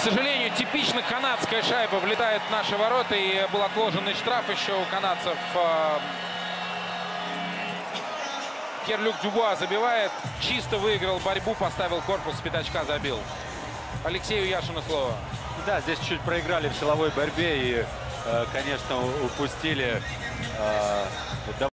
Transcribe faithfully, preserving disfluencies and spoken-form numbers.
сожалению, типично канадская шайба влетает в наши ворота, и был отложенный штраф еще у канадцев. Пьер-Люк Дюбуа забивает, чисто выиграл борьбу, поставил корпус, с пятачка забил. Алексею Яшину слово. Да, здесь чуть проиграли в силовой борьбе и, конечно, упустили